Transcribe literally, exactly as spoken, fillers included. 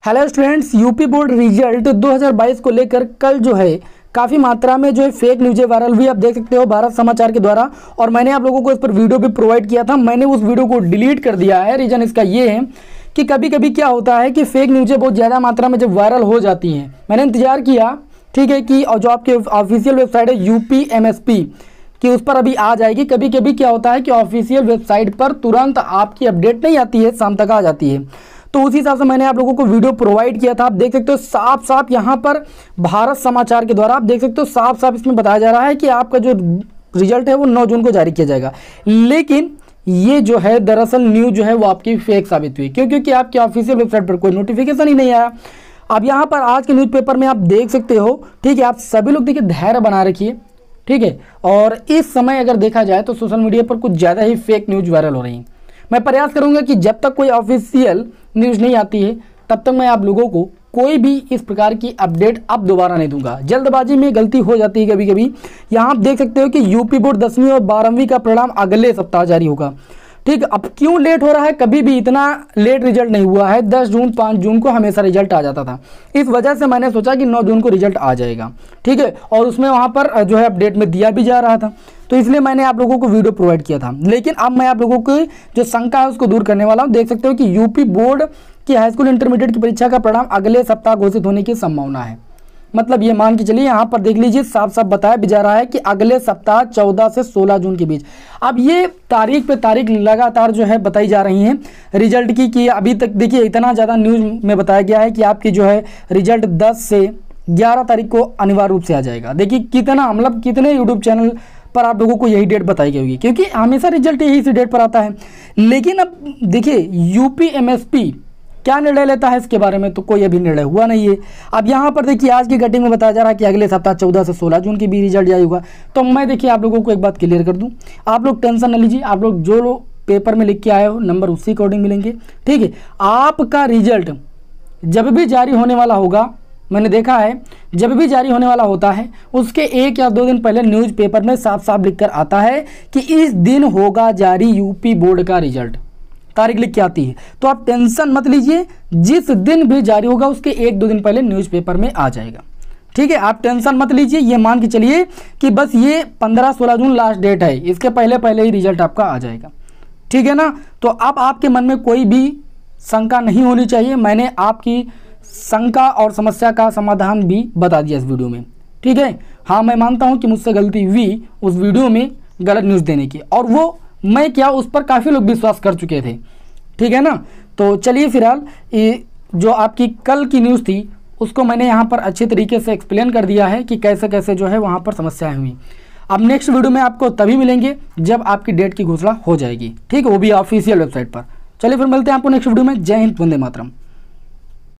Hello students, UP board result दो हज़ार बाईस को लेकर कल जो है काफ़ी मात्रा में जो है फेक न्यूज़ें वायरल हुई। आप देख सकते हो भारत समाचार के द्वारा, और मैंने आप लोगों को इस पर वीडियो भी प्रोवाइड किया था। मैंने उस वीडियो को डिलीट कर दिया है। रीज़न इसका ये है कि कभी कभी क्या होता है कि फेक न्यूज़ें बहुत ज़्यादा मात्रा में जब वायरल हो जाती हैं, मैंने इंतजार किया, ठीक है, कि और जो आपके ऑफिशियल वेबसाइट है U P M S P कि उस पर अभी आ जाएगी। कभी कभी क्या होता है कि ऑफिशियल वेबसाइट पर तुरंत आपकी अपडेट नहीं आती है, शाम तक आ जाती है। तो उसी हिसाब से मैंने आप लोगों को वीडियो प्रोवाइड किया था। आप देख सकते हो साफ साफ यहाँ पर भारत समाचार के द्वारा आप देख सकते हो साफ साफ इसमें बताया जा रहा है कि आपका जो रिजल्ट है वो नौ जून को जारी किया जाएगा। लेकिन ये जो है दरअसल न्यूज़ जो है वो आपकी फेक साबित हुई। क्यों? क्योंकि आपकी ऑफिशियल वेबसाइट पर कोई नोटिफिकेशन ही नहीं आया। अब यहाँ पर आज के न्यूज़पेपर में आप देख सकते हो, ठीक है, आप सभी लोग देखिए धैर्य बना रखिए, ठीक है। और इस समय अगर देखा जाए तो सोशल मीडिया पर कुछ ज़्यादा ही फेक न्यूज़ वायरल हो रही है। मैं प्रयास करूंगा कि जब तक कोई ऑफिशियल न्यूज़ नहीं आती है तब तक मैं आप लोगों को कोई भी इस प्रकार की अपडेट अब दोबारा नहीं दूंगा। जल्दबाजी में गलती हो जाती है कभी कभी। यहाँ आप देख सकते हो कि यूपी बोर्ड दसवीं और बारहवीं का परिणाम अगले सप्ताह जारी होगा, ठीक। अब क्यों लेट हो रहा है? कभी भी इतना लेट रिजल्ट नहीं हुआ है। दस जून पाँच जून को हमेशा रिजल्ट आ जाता था। इस वजह से मैंने सोचा कि नौ जून को रिजल्ट आ जाएगा, ठीक है, और उसमें वहाँ पर जो है अपडेट में दिया भी जा रहा था। तो इसलिए मैंने आप लोगों को वीडियो प्रोवाइड किया था। लेकिन अब मैं आप लोगों की जो शंका है उसको दूर करने वाला हूँ। देख सकते हो कि यूपी बोर्ड की हाई स्कूल इंटरमीडिएट की परीक्षा का परिणाम अगले सप्ताह घोषित होने की संभावना है। मतलब ये मान के चलिए, यहाँ पर देख लीजिए साफ साफ बताया भी जा रहा है कि अगले सप्ताह चौदह से सोलह जून के बीच। अब ये तारीख पे तारीख लगातार जो है बताई जा रही हैं रिजल्ट की, कि अभी तक देखिए इतना ज़्यादा न्यूज़ में बताया गया है कि आपकी जो है रिजल्ट दस से ग्यारह तारीख को अनिवार्य रूप से आ जाएगा। देखिए कितना, मतलब कितने यूट्यूब चैनल पर आप लोगों को यही डेट बताई गई होगी, क्योंकि हमेशा रिजल्ट यही इसी डेट पर आता है। लेकिन अब देखिए U P M S P क्या निर्णय लेता है इसके बारे में तो कोई अभी निर्णय हुआ नहीं है। अब यहाँ पर देखिए आज की कटिंग में बताया जा रहा है कि अगले सप्ताह चौदह से सोलह जून के बीच रिजल्ट जारी होगा। तो मैं देखिए आप लोगों को एक बात क्लियर कर दूं, आप लोग टेंशन न लीजिए। आप लोग जो लोग पेपर में लिख के आए हो नंबर उसी अकॉर्डिंग मिलेंगे, ठीक है। आपका रिजल्ट जब भी जारी होने वाला होगा, मैंने देखा है जब भी जारी होने वाला होता है उसके एक या दो दिन पहले न्यूज़ पेपर में साफ साफ लिख कर आता है कि इस दिन होगा जारी यूपी बोर्ड का रिजल्ट, तारीख लिख के आती है। तो आप टेंशन मत लीजिए, जिस दिन भी जारी होगा उसके एक दो दिन पहले न्यूज़पेपर में आ जाएगा, ठीक है। आप टेंशन मत लीजिए, ये मान के चलिए कि बस ये पंद्रह सोलह जून लास्ट डेट है, इसके पहले पहले ही रिजल्ट आपका आ जाएगा, ठीक है ना। तो अब आपके मन में कोई भी शंका नहीं होनी चाहिए। मैंने आपकी शंका और समस्या का समाधान भी बता दिया इस वीडियो में, ठीक है। हाँ, मैं मानता हूँ कि मुझसे गलती हुई उस वीडियो में गलत न्यूज़ देने की, और वो मैं क्या उस पर काफ़ी लोग विश्वास कर चुके थे, ठीक है ना। तो चलिए फिलहाल ये जो आपकी कल की न्यूज़ थी उसको मैंने यहाँ पर अच्छे तरीके से एक्सप्लेन कर दिया है कि कैसे कैसे जो है वहाँ पर समस्याएं हुई। अब नेक्स्ट वीडियो में आपको तभी मिलेंगे जब आपकी डेट की घोषणा हो जाएगी, ठीक है, वो भी ऑफिशियल वेबसाइट पर। चलिए फिर मिलते हैं आपको नेक्स्ट वीडियो में। जय हिंद, वंदे मातरम।